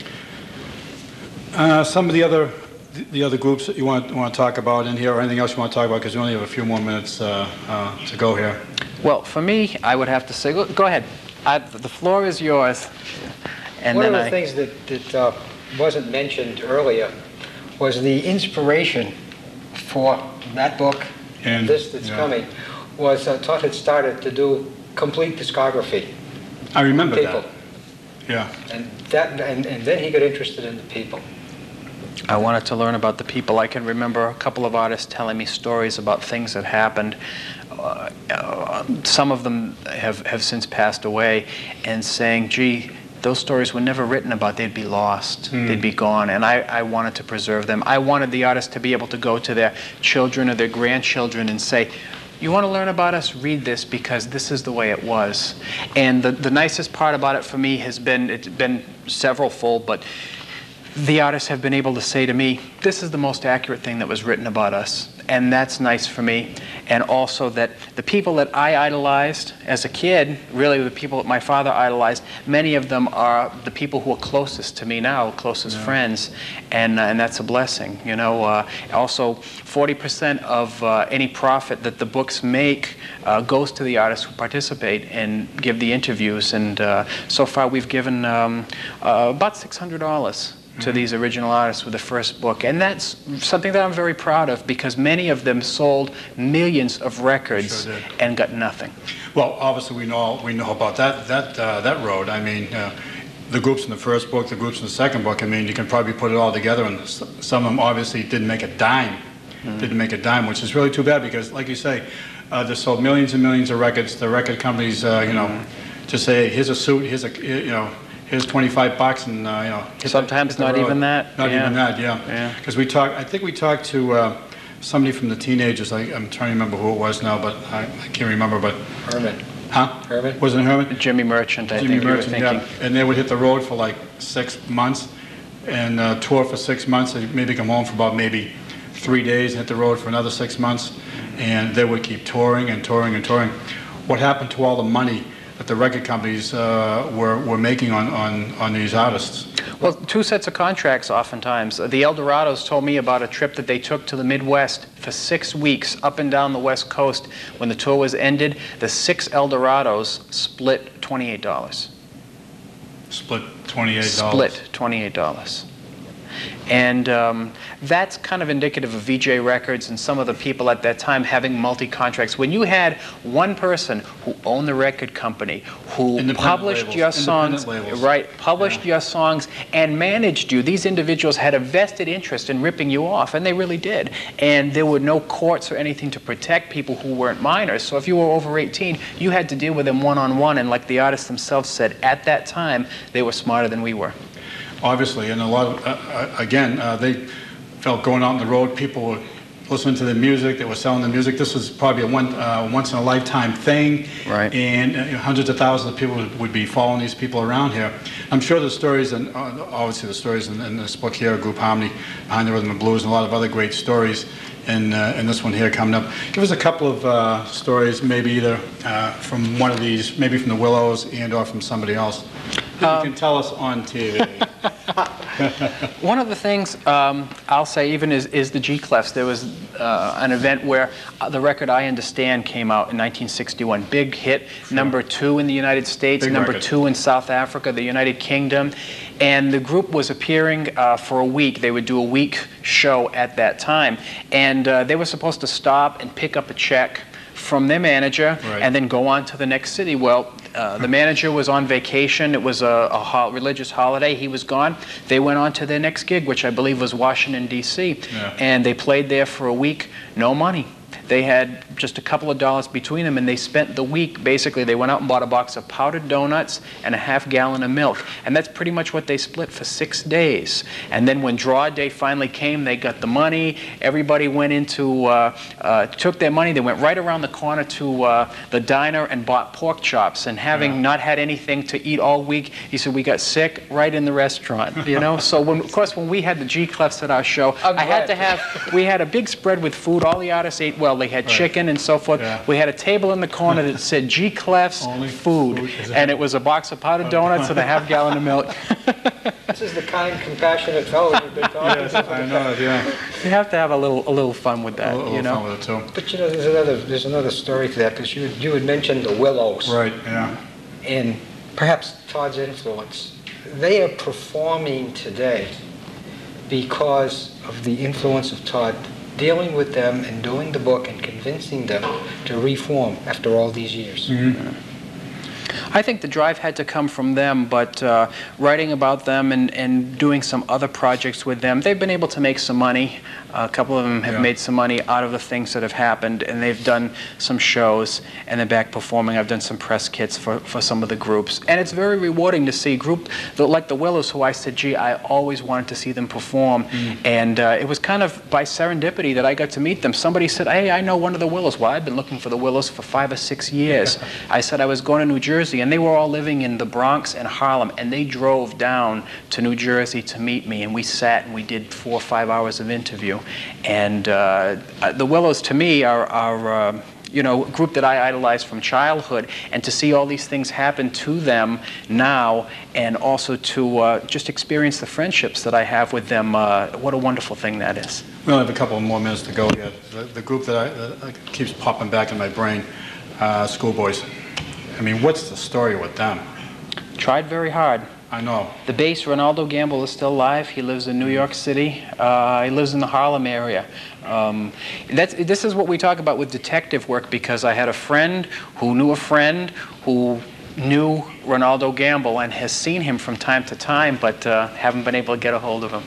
Some of the other groups that you want to talk about in here, or anything else you want to talk about, because we only have a few more minutes to go here. Well, for me, I would have to say, go ahead. The floor is yours. And one of the things that wasn't mentioned earlier was the inspiration for that book and this that's coming was Todd had started to do complete discography. I remember people. That. Yeah. And then he got interested in the people. I wanted to learn about the people. I can remember a couple of artists telling me stories about things that happened. Some of them have since passed away, and saying, gee, those stories were never written about. They'd be lost. They'd be gone. And I wanted to preserve them. I wanted the artists to be able to go to their children or their grandchildren and say, you want to learn about us? Read this, because this is the way it was. And the nicest part about it for me has been, it's been several-fold, but the artists have been able to say to me, this is the most accurate thing that was written about us. And that's nice for me. And also that the people that I idolized as a kid, really the people that my father idolized, many of them are the people who are closest to me now, closest friends. And that's a blessing. You know, also 40% of any profit that the books make goes to the artists who participate and give the interviews. And so far we've given about $600 to these original artists with the first book. And that's something that I'm very proud of, because many of them sold millions of records and got nothing. Well, obviously we know about that road. I mean, the groups in the first book, the groups in the second book, I mean, you can probably put it all together, and some of them obviously didn't make a dime. Didn't make a dime, which is really too bad, because like you say, they sold millions and millions of records. The record companies, you know, just say, here's a suit, here's a, you know, here's $25, and you know. Sometimes not even that. Not even that, yeah. Because I think we talked to somebody from the teenagers. I'm trying to remember who it was now, but I can't remember. But Herman. Huh? Herman. Wasn't it Herman? Jimmy Merchant, I think Jimmy you were Merchant, thinking. yeah. And they would hit the road for like 6 months, and tour for 6 months. They'd maybe come home for about maybe 3 days, and hit the road for another 6 months, and they would keep touring and touring and touring. What happened to all the money that the record companies were making on these artists? Well, 2 sets of contracts oftentimes. The Eldorados told me about a trip that they took to the Midwest for 6 weeks up and down the West Coast. When the tour was ended, the 6 Eldorados split $28. Split $28. Split $28. And that's kind of indicative of VJ Records and some of the people at that time having multi-contracts. When you had one person who owned the record company, who published your songs, published your songs and managed you, these individuals had a vested interest in ripping you off, and they really did. And there were no courts or anything to protect people who weren't minors. So if you were over 18, you had to deal with them one-on-one, and like the artists themselves said, at that time, they were smarter than we were. Obviously, and a lot of, again, they felt going out on the road, people were listening to the music, they were selling the music. This was probably a once-in-a-lifetime thing, right? And hundreds of thousands of people would be following these people around here. I'm sure the stories, and obviously the stories in this book here, Group Harmony, Behind the Rhythm and Blues, and a lot of other great stories in this one here coming up. Give us a couple of stories, maybe either from one of these, maybe from the Willows and or from somebody else. You can tell us on TV. One of the things I'll say even is the G-Clefs. There was an event where the record I Understand came out in 1961. Big hit, #2 in the United States, #2 in South Africa, the United Kingdom. And the group was appearing for a week. They would do a week show at that time. And they were supposed to stop and pick up a check from their manager, and then go on to the next city. Well, the manager was on vacation. It was a religious holiday. He was gone. They went on to their next gig, which I believe was Washington, D.C. And they played there for a week, no money. They had just a couple of dollars between them, and they spent the week, basically, they went out and bought a box of powdered donuts and a half gallon of milk. And that's pretty much what they split for 6 days. And then when draw day finally came, they got the money. Everybody went into, took their money. They went right around the corner to the diner and bought pork chops. And having not had anything to eat all week, he said, we got sick right in the restaurant, you know? So, of course, when we had the G-Clefs at our show, we had a big spread with food. All the artists ate well. They had chicken and so forth. We had a table in the corner that said G-Clefs food, and it was a box of powdered donuts and a half gallon of milk. This is the kind, compassionate fellow you've been talking about. I know it, yeah. You have to have a little fun with that, you know. Fun with it too. But you know, there's another story to that, because you had mentioned the Willows, right? Yeah. And perhaps Todd's influence. They are performing today because of the influence of Todd, dealing with them and doing the book and convincing them to reform after all these years. I think the drive had to come from them, but writing about them and doing some other projects with them, they've been able to make some money. A couple of them have made some money out of the things that have happened, and they've done some shows, and they're back performing. I've done some press kits for some of the groups, and it's very rewarding to see groups like the Willows, who I said, gee, I always wanted to see them perform, and it was kind of by serendipity that I got to meet them. Somebody said, hey, I know one of the Willows. Well, I've been looking for the Willows for 5 or 6 years. I said I was going to New Jersey, and they were all living in the Bronx and Harlem, and they drove down to New Jersey to meet me, and we sat and we did 4 or 5 hours of interview. And the Willows, to me, are you know, a group that I idolized from childhood, and to see all these things happen to them now, and also to just experience the friendships that I have with them, what a wonderful thing that is. We only have a couple more minutes to go yet. The group that keeps popping back in my brain, Schoolboys. I mean, what's the story with them? Tried very hard. I know. The bass, Ronaldo Gamble, is still alive. He lives in New York City. He lives in the Harlem area. This is what we talk about with detective work, because I had a friend who knew a friend who knew Ronaldo Gamble and has seen him from time to time, but haven't been able to get a hold of him.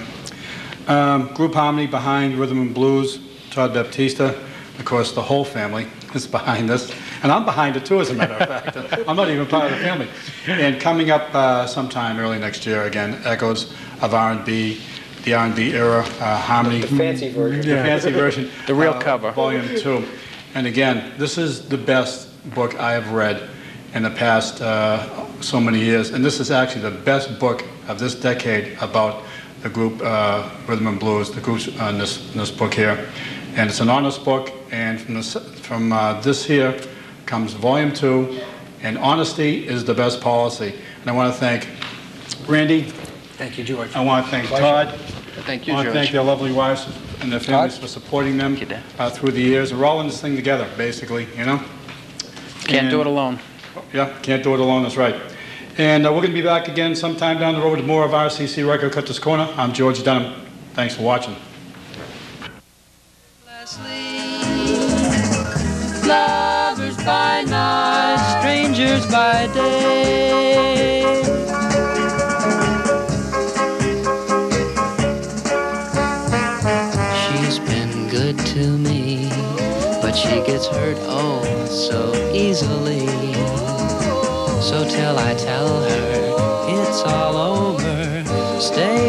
Yeah. Group Harmony, Behind Rhythm and Blues, Todd Baptista. Of course, the whole family is behind this. And I'm behind it too, as a matter of fact. I'm not even part of the family. And coming up sometime early next year, again, echoes of R&B, the R&B era, Harmony. The fancy version. The fancy version. The real cover. Volume 2. And again, this is the best book I have read in the past so many years. And this is actually the best book of this decade about the group Rhythm and Blues, the groups in this book here. And it's an honest book, and from this here comes Volume 2, and honesty is the best policy. And I want to thank Randy. Thank you, George. I want to thank Todd. Thank you, I want to George. thank their lovely wives and their families for supporting them through the years. We're all in this thing together, basically, you know? Can't do it alone. Yeah, can't do it alone, that's right. And we're going to be back again sometime down the road with more of RCC Record Cutters Corner. I'm George Denham. Thanks for watching. Lovers by night, strangers by day. She's been good to me, but she gets hurt oh so easily. So till I tell her it's all over, stay